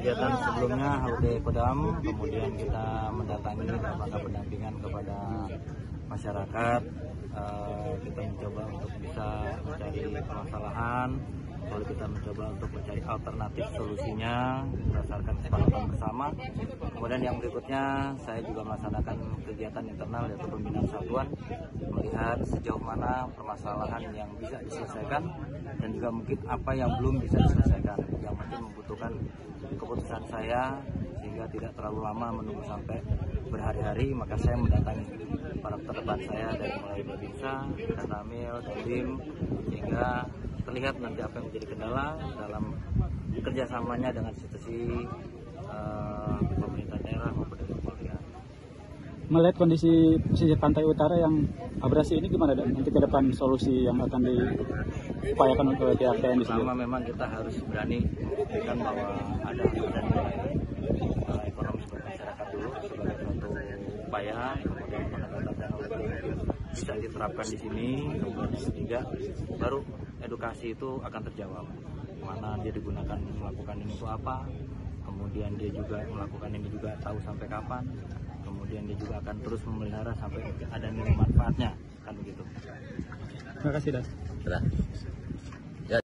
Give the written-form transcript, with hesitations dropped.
Kegiatan sebelumnya HUT Kodam, kemudian kita mendatangi lembaga pendampingan kepada masyarakat. Kita mencoba untuk bisa mencari permasalahan, lalu kita mencoba untuk mencari alternatif solusinya berdasarkan kesepakatan bersama. Kemudian yang berikutnya saya juga melaksanakan kegiatan internal yaitu pembinaan satuan, melihat sejauh mana permasalahan yang bisa diselesaikan dan juga mungkin apa yang belum bisa diselesaikan, yang mungkin membutuhkan keputusan saya sehingga tidak terlalu lama menunggu sampai berhari-hari. Maka saya mendatangi para terdepan saya dari mulai Babinsa, Kanamil, Dandim, sehingga terlihat nanti apa yang menjadi kendala dalam kerjasamanya dengan institusi pemerintah daerah maupun dari kepolisian. Melihat kondisi pesisir pantai utara yang abrasi ini gimana, dan nanti ke depan solusi yang akan diupayakan oleh pihak TNI? Pertama memang kita harus berani membuktikan bahwa ada nilai ekonomis buat masyarakat dulu sebagai suatu upaya, kemudian pendekatan teknologi bisa diterapkan di sini, kemudian yang ketiga baru edukasi itu akan terjawab. Mana dia digunakan melakukan ini untuk apa, kemudian dia juga melakukan ini juga tahu sampai kapan, kemudian dia juga akan terus memelihara sampai ada nilai manfaatnya, kan begitu. Terima kasih, Das.